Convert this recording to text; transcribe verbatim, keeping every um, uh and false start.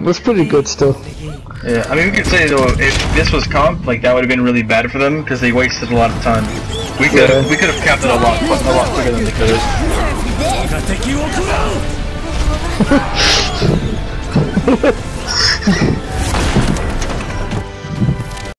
was pretty good still. Yeah, I mean, we could say though, if this was comp, like that would have been really bad for them because they wasted a lot of time. We could yeah. we could have capped it a lot, a lot quicker than they could have.